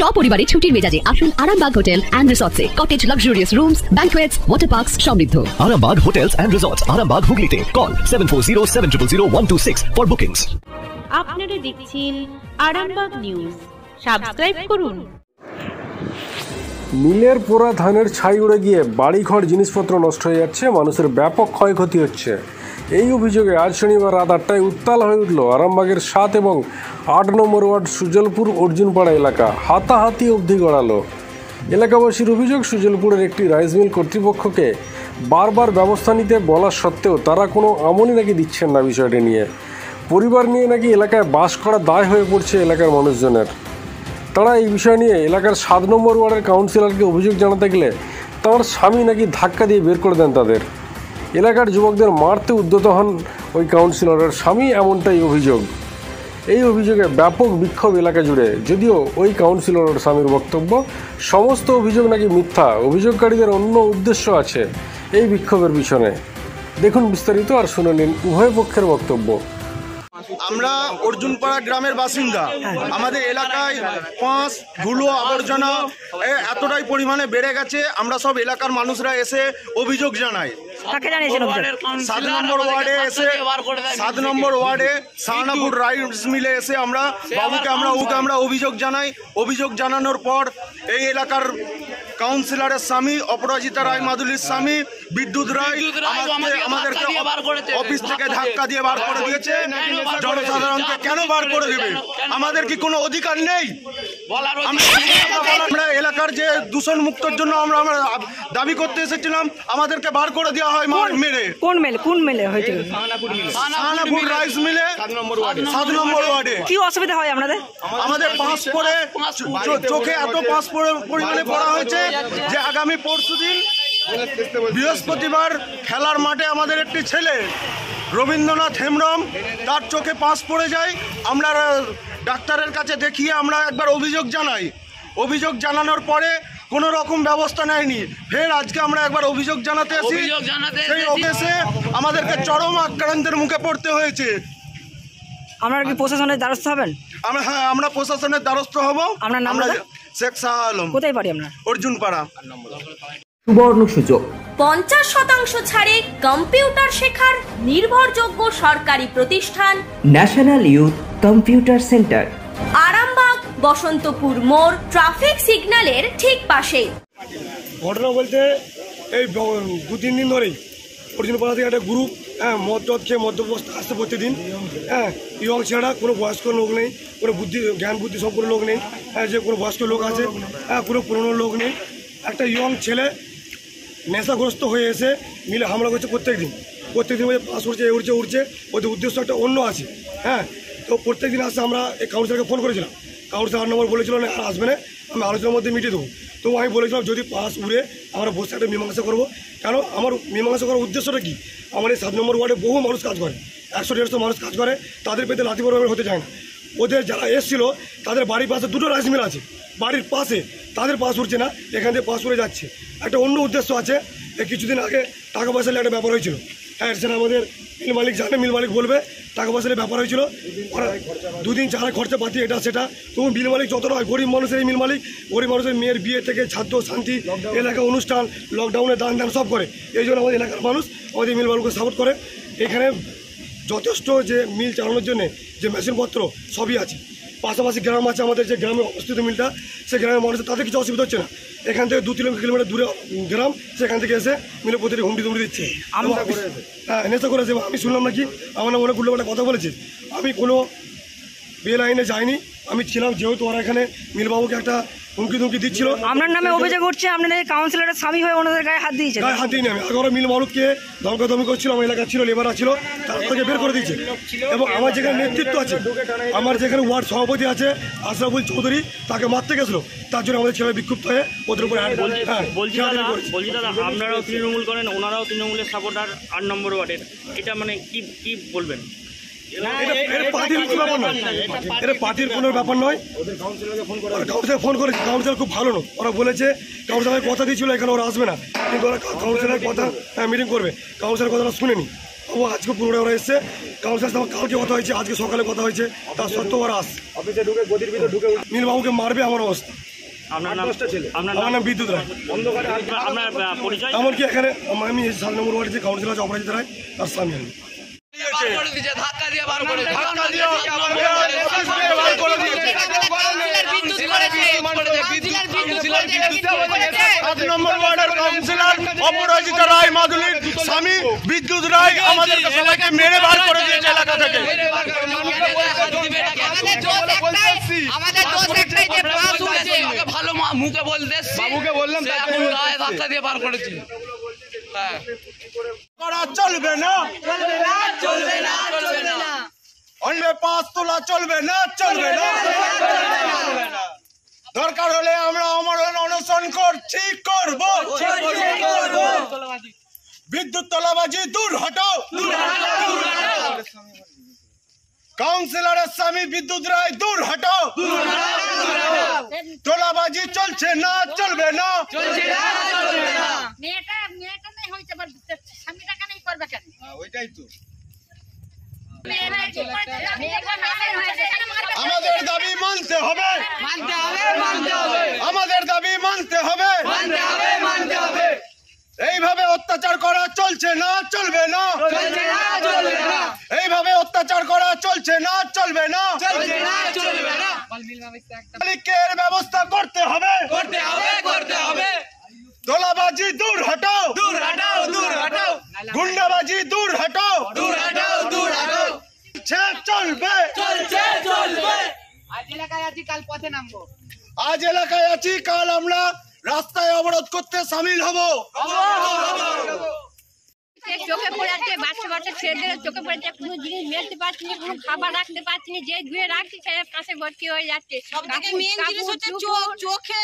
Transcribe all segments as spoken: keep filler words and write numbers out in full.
সপরিবারে ছুটির মেজাজে আসুন আরামবাগ হোটেল অ্যান্ড রিসর্টসে। Cottage, luxurious rooms, banquets, water parks সমৃদ্ধ। Arambag Hotels and Resorts, Arambag Hooghly. Call seven four zero seven zero zero one two six for bookings. আপনারা দেখছেন Arambagh news, subscribe করুন। মিলের পোড়া ধানের ছাই উড়ে গিয়ে বাড়িঘর জিনিসপত্র নষ্ট হয়ে যাচ্ছে, মানুষের ব্যাপক ক্ষয়ক্ষতি হচ্ছে। এই অভিযোগে আজ শনিবার রাত আটটায় উত্তাল হয়ে উঠল আরামবাগের সাত এবং আট নম্বর ওয়ার্ড সুজলপুর অর্জুনপাড়া এলাকা। হাতাহাতি অবধি গড়ালো। এলাকাবাসীর অভিযোগ, সুজলপুরের একটি রাইস মিল কর্তৃপক্ষকে বারবার ব্যবস্থা নিতে বলা সত্ত্বেও তারা কোনো আমলই নাকি দিচ্ছেন না বিষয়টি নিয়ে। পরিবার নিয়ে নাকি এলাকায় বাস করা দায় হয়ে পড়ছে এলাকার মানুষজনের। তারা এই বিষয় নিয়ে এলাকার সাত নম্বর ওয়ার্ডের কাউন্সিলরকে অভিযোগ জানাতে গেলে তার স্বামী নাকি ধাক্কা দিয়ে বের করে দেন তাদের। এলাকার যুবকদের মারতে উদ্যত হন ওই কাউন্সিলরের স্বামী, এমনটাই অভিযোগ। এই অভিযোগে ব্যাপক বিক্ষোভ এলাকা জুড়ে। যদিও ওই কাউন্সিলরের স্বামীর বক্তব্য, সমস্ত অভিযোগ নাকি মিথ্যা, অভিযোগকারীদের অন্য উদ্দেশ্য আছে এই বিক্ষোভের পিছনে। দেখুন বিস্তারিত আর শুনে নিন উভয় পক্ষের বক্তব্য। আমরা অর্জুনপাড়া গ্রামের বাসিন্দা। আমাদের এলাকায় পাঁচ ধুলো আবর্জনা এতটাই পরিমাণে বেড়ে গেছে, আমরা সব এলাকার মানুষরা এসে অভিযোগ জানাই। সাত নম্বর ওয়ার্ডে এসে সাত নম্বর ওয়ার্ডে সাহানাপুর রাইস মিলে এসে আমরা বাবুকে আমরা ওকে আমরা অভিযোগ জানাই। অভিযোগ জানানোর পর এই এলাকার কাউন্সিলরের স্বামী অপরাজিতা রায় মাদুলির স্বামী বিদ্যুৎ রায় আমাদেরকে অফিস থেকে ধাক্কা দিয়ে বার করে দিয়েছে। জনসাধারণকে কেন বার করে দেবে? আমাদের কি কোনো অধিকার নেই? আমরা এলাকার যে দূষণ মুক্তর জন্য আমরা আমরা দাবি করতে এসেছিলাম, আমাদেরকে বার করে দেওয়া হয় মেরে। কোন মেলে কোন মেলে হয়েছিল? সাহানাপুর রাইস মিলে সাত নম্বর ওয়ার্ডে। কি অসুবিধা হয় আপনাদের? আমাদের পাঁচ পরে চোখে এত পাঁচ পরিমাণে পড়া হয়েছে যে আগামী পরশু দিন বৃহস্পতিবার খেলার মাঠে আমাদের একটি ছেলে রবীন্দ্রনাথ হেমব্রম, তার চোখে পাস পড়ে যায়। আমরা ডাক্তারের কাছে দেখিয়ে আমরা একবার অভিযোগ জানাই। অভিযোগ জানানোর পরে কোনো রকম ব্যবস্থা নেয়নি। ফের আজকে আমরা একবার অভিযোগ জানাতে আসি, সেই অফিসে আমাদেরকে চরম আক্রান্তের মুখে পড়তে হয়েছে। আপনারা কি প্রশাসনের দ্বারস্থ হবেন? আমরা হ্যাঁ আমরা প্রশাসনের দ্বারস্থ হব। আপনার নাম? শেখ শাহ আলম। কোথায় বাড়ি আপনার? অর্জুনপাড়া। সুবর্ণ সুযোগ, পঞ্চাশ শতাংশ ছাড়ে কম্পিউটার শেখার নির্ভরযোগ্য সরকারি প্রতিষ্ঠান national youth computer centre, Arambagh Basantapur মোড়, ট্রাফিক সিগন্যালের ঠিক পাশে। ঘটনা বলতে এই দু তিন দিন ধরেই অর্জুনপাড়া থেকে একটা গ্রুপ হ্যাঁ মদ টদ খেয়ে মধ্যপ্রস্ত আসছে প্রতিদিন। হ্যাঁ ইয়ং ছেলেরা, কোনো বয়স্ক লোক নেই, কোনো বুদ্ধি জ্ঞান বুদ্ধি সম্পূর্ণ লোক নেই। হ্যাঁ যে কোনো বয়স্ক লোক আছে, হ্যাঁ কোনো পুরনো লোক নেই। একটা ইয়ং ছেলে নেশাগ্রস্ত হয়ে এসে মিলে হামলা করছে প্রত্যেক দিন। প্রত্যেক দিন পাশ উঠছে, এ উঠছে উঠছে ওদের উদ্দেশ্য একটা অন্য আছে। হ্যাঁ তো প্রত্যেক দিন আসছে। আমরা এই কাউন্সিলরকে ফোন করেছিলাম, কাউন্সিলর আট নম্বর বলেছিল না আর আসবে না, আমি আলোচনার মধ্যে মিটিয়ে দেবো। তো আমি বলেছিলাম যদি পাস উড়ে আমরা বসে একটা মীমাংসা করবো। কেন আমার মীমাংসা করার উদ্দেশ্যটা কি? আমার এই সাত নম্বর ওয়ার্ডে বহু মানুষ কাজ করে, একশো দেড়শো মানুষ কাজ করে, তাদের পেতে লাথি বরাবর হতে চায় না। ওদের যারা এসেছিলো তাদের বাড়ির পাশে দুটো রাইস মিল আছে, বাড়ির পাশে, তাদের পাস উঠছে না, এখান থেকে পাস উড়ে যাচ্ছে। একটা অন্য উদ্দেশ্য আছে। কিছুদিন আগে টাকা পয়সার একটা ব্যাপার হয়েছিল। হ্যাঁ সেটা আমাদের মিল মালিক জানে, মিল মালিক বলবে। টাকা পয়সার ব্যাপার হয়েছিল, দুদিন চারা খরচা পাতি এটা সেটা। তবু মিল মালিক যতটা হয়, গরিব মানুষের এই মিল মালিক, গরিব মানুষের মেয়ের বিয়ে থেকে ছাত্র শান্তি এলাকা অনুষ্ঠান, লকডাউনে দান দান সব করে। এই জন্য আমাদের এলাকার মানুষ আমাদের মিল মালিককে সাপোর্ট করে। এখানে যথেষ্ট যে মিল চালানোর জন্যে যে মেশিনপত্র সবই আছে। পাশাপাশি গ্রাম আছে আমাদের, যে গ্রামে অবস্থিত মিলটা, সেই গ্রামের মানুষের তাদের কিছু অসুবিধা হচ্ছে না। এখান থেকে দু তিন কিলোমিটার দূরে গ্রাম, সেখান থেকে এসে মিলে প্রতিটি হুমড়ি দুমড়ি দিচ্ছে। হ্যাঁ নেশা করেছে। আমি শুনলাম নাকি আমার নাম অনেক গুলো কথা বলেছে। আমি কোনো বেল আইনে যাইনি, আমি ছিলাম। যেহেতু ওরা এখানে মিলবাবুকে একটা হুমকি ধুমকি দিচ্ছিল। আপনার নামে অভিযোগ উঠছে আপনাদের কাউন্সিলরের স্বামী হয়ে ওনাদের গায়ে হাত দিয়েছে। গায়ে হাত দিয়ে আমি আগে ওরা মিল মালুককে ধমকাধমকি করছিল, আমার এলাকা ছিল, লেবাররা ছিল, তাদেরকে বের করে দিয়েছে। এবং আমার যেখানে নেতৃত্ব আছে, আমার যেখানে ওয়ার্ড সভাপতি আছে আশরাফুল চৌধুরী, তাকে মারতে গেছিল। তার জন্য আমাদের ছেলে বিক্ষুব্ধ হয়ে ওদের উপরে বলছি দাদা, আপনারাও তৃণমূল করেন, ওনারাও তৃণমূলের সাপোর্টার আট নম্বর ওয়ার্ডের, এটা মানে কি কি বলবেন? এটা পার্টির কোনো ব্যাপার নয়। কাউন্সিলর ফোন করেছে, কাউন্সিলর খুব ভালো নয়। ওরা বলেছে কাউন্সিলর কথা দিয়েছিল এখানে ওরা আসবে না, কিন্তু ওরা কাউন্সিলরের কথা মিটিং করবে, কাউন্সিলর কথাটা শুনেনি। ও আজকে পুনরায় ওরা এসছে। কাউন্সিলর আমার কালকে কথা হয়েছে, আজকে সকালে কথা হয়েছে, তার সত্ত্বেও ওরা আসছে। মিলবাবুকে মারবে আমার অবস্থা। আপনার নাম আপনার আমার নাম বিদ্যুৎ রায়। আপনার পরিচয়? এমনকি এখানে আমি সাত নম্বর ওয়ার্ডে যে কাউন্সিলর আছে অপরাজিত রায়, তার স্বামী আমি। ধাক্কা দিয়ে বার করে ধাক্কা দিয়ে বার করে দিয়েছে। সাত নম্বর ওয়ার্ডের কাউন্সিলর অপরাজিতা রায় মাদুলির স্বামী বিদ্যুৎ রায় আমাদেরকে সবাইকে মেরে বার করে দিয়েছে এলাকা থেকে। আমাদের দোষ একটাই যে পাস হয়েছে, ওকে ভালো মুখে বলতে বাবুকে বললাম এখন গায়ে ধাক্কা দিয়ে বার করেছি। হ্যাঁ করা চলবে না, চলবে না, চলবে না, চলবে না। অন্য পাঁচ তোলা চলবে না, চলবে না। দরকার হলে আমরা আমরণ অনশন করছি, করব। বিদ্যুৎ তোলাবাজি দূর হটাও। কাউন্সিলরের স্বামী বিদ্যুৎ রায় দূর হটাও। তোলাবাজি চলছে না, চলবে না। ওইটাই তো আমাদের দাবি মানতে হবে, মানতে হবে, মানতে হবে, আমাদের দাবি মানতে হবে, মানতে হবে, মানতে হবে। এইভাবে অত্যাচার করা চলছে না, চলবে না, চলছে না, চলবে না। এইভাবে অত্যাচার করা চলছে না, চলবে না, চলছে না, চলবে না। মালিকের ব্যবস্থা করতে হবে, করতে হবে, করতে হবে। তোলাবাজি দূর হটাও, দূর হটাও, দূর হটাও, গুন্ডাবাজি দূর হটাও, দূর হটাও, দূর হটাও। চলবে, চলছে, চলবে। আজ এলাকায় আছি, কাল পথে নামবো। আজ এলাকায় আছি, কাল আমরা রাস্তায় অবরোধ করতে সামিল হব। চোখে পড়ে যাচ্ছে, বাচ্চা বাচ্চা ছেলেদের চোখে পড়ে যাচ্ছে, কোনো জিনিস মেলতে পারছি না, কোনো খাবার রাখতে পারছি না, যে ধুয়ে রাখছি সে কাছে ভর্তি হয়ে যাচ্ছে। চোখে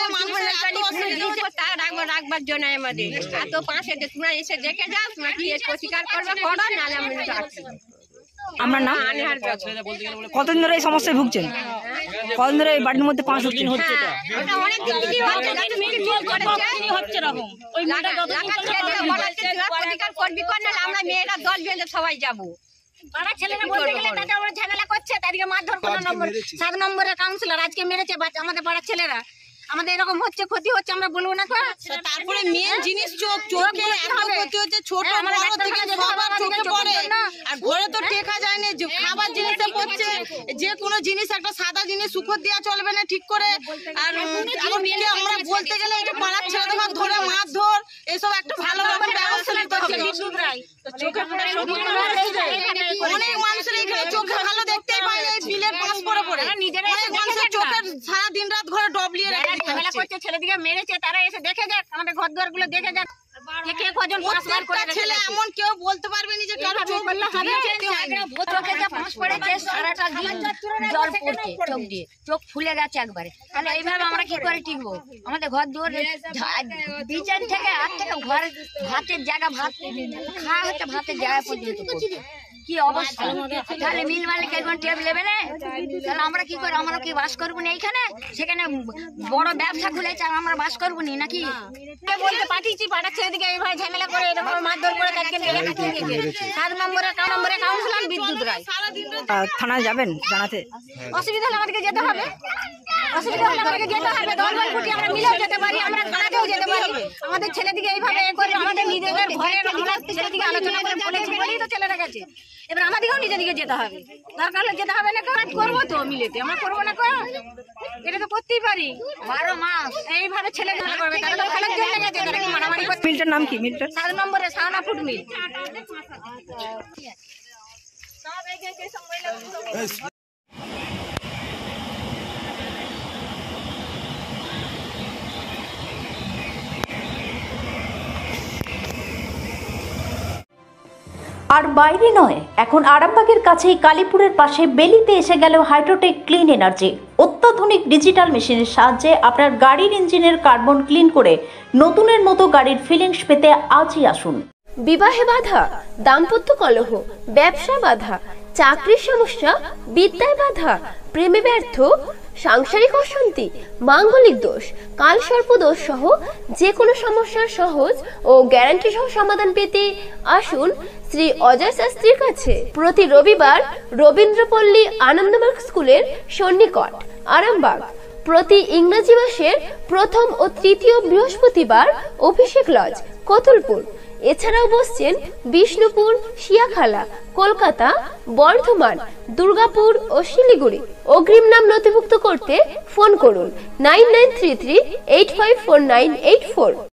তা রাখবো, রাখবার জন্য আমাদের এত পাশে তোমরা এসে দেখে যাও, তোমরা কি প্রতিকার করবে করো, নাহলে আমি রাখছি। আমার নাম কতদিন ধরে এই সমস্যায় ভুগছেন? কতদিন ধরে এই বাড়ির মধ্যে পাঁচ হচ্ছে? আমরা মেয়েরা দল বেঁধে সবাই যাবো। পাড়া ছেলেরা বলতে গেলে তাদের ওরা ঝামেলা করছে, তাদেরকে মারধর কোনো নম্বর সাত নম্বরের কাউন্সিলর আজকে মেরেছে আমাদের পাড়ার ছেলেরা। আমাদের এরকম হচ্ছে, ক্ষতি হচ্ছে, আমরা বলবো না। তারপরে মেন জিনিস চোখ, চোখে এত ক্ষতি হচ্ছে, ছোট বড় থেকে সবার চোখে পড়ে। আর ঘরে তো টেকা যায় না, যে খাবার জিনিসটা পড়ছে, যে কোনো জিনিস একটা সাদা জিনিস সুখত দেওয়া চলবে না ঠিক করে। আর আমরা বলতে গেলে এটা পাড়ার ছেলেদের ধরে মারধর, এসব একটা ভালো রকম ব্যবস্থা নিতে হবে। অনেক মানুষের এখানে চোখে ভালো দেখতেই পায় না, এই বিলের পাশ পড়ে পড়ে অনেক মানুষের চোখের সারা দিন রাত ঘরে ডবলিয়ে ঝামেলা করছে, ছেলেদিকে মেরেছে, তারা এসে দেখে যাক, আমাদের ঘর দুয়ার গুলো দেখে যাক। ছেলে এমন কেউ বলতে পারবে না যে কারো চোখ চোখে যে পাঁচ পড়েছে, সারাটা দিন জল পড়ছে চোখ দিয়ে, চোখ ফুলে গেছে একবারে। তাহলে এইভাবে আমরা কি করে টিকবো? আমাদের ঘর দুয়ার বিছান থেকে হাত থেকে ঘর ভাতের জায়গা, ভাত খাওয়া হচ্ছে, ভাতের জায়গা পর্যন্ত কি অবস্থা। তাহলে মিল মালিক এখন টেবিল লেভেলে, তাহলে আমরা কি করে? আমরা কি বাস করবো না এইখানে? সেখানে বড় ব্যবসা খুলেছে, আমরা বাস করবো না নাকি? বলতে পাঠিয়েছি, পাঠাচ্ছে এদিকে এইভাবে ঝামেলা করে এরকম মারধর করে তাদেরকে সাত নম্বরে ক নম্বরে কাউন্সিলর বিদ্যুৎ রায়। থানায় যাবেন জানাতে? অসুবিধা হলে আমাদেরকে যেতে হবে, অসুবিধা হলে আমাদেরকে যেতে হবে। দল বল ফুটি আমরা মিলেও যেতে পারি, আমরা থানাতেও যেতে পারি। আমাদের ছেলেদিকে এইভাবে এ করে আমাদের নিজেদের ঘরের ছেলেদিকে আলোচনা করে বলেছি বলেই তো ছেলেরা গেছে। এবার আমাদেরকেও নিজের দিকে যেতে হবে, দরকার হলে যেতে হবে না। কাজ করবো তো মিলেতে, আমরা করবো না কর, এটা তো করতেই পারি। বারো মাস এইভাবে ছেলে ঝামেলা করবে, তারা তো খেলার জন্য গেছে, তারা মারামারি করছে। মিলটার নাম কি? মিলটার সাত নম্বরে সাউনা ফুড মিল। আর বাইরে নয়, এখন আরামবাগের কাছেই কালীপুরের পাশে বেলিতে এসে গেল হাইড্রোটেক ক্লিন এনার্জি। অত্যাধুনিক ডিজিটাল মেশিনের সাহায্যে আপনার গাড়ির ইঞ্জিনের কার্বন ক্লিন করে নতুনের মতো গাড়ির ফিলিংস পেতে আজই আসুন। বিবাহে বাধা, দাম্পত্য কলহ, ব্যবসা বাধা, চাকরির সমস্যা, বিদ্যায় বাধা, প্রেমে ব্যর্থ, সাংসারিক অশান্তি, মাঙ্গলিক দোষ, কালসর্প দোষ সহ যে কোনো সমস্যার সহজ ও গ্যারান্টি সহ সমাধান পেতে আসুন শ্রী অজয় শাস্ত্রীর কাছে। প্রতি রবিবার রবীন্দ্রপল্লী আনন্দমার্গ স্কুলের সন্নিকট আরামবাগ। প্রতি ইংরেজি মাসের প্রথম ও তৃতীয় বৃহস্পতিবার অভিষেক লজ, কতুলপুর। এছাড়াও বসছেন বিষ্ণুপুর, শিয়াখালা, কলকাতা, বর্ধমান, দুর্গাপুর ও শিলিগুড়ি। অগ্রিম নাম নথিভুক্ত করতে ফোন করুন nine nine three three eight five four nine eight four.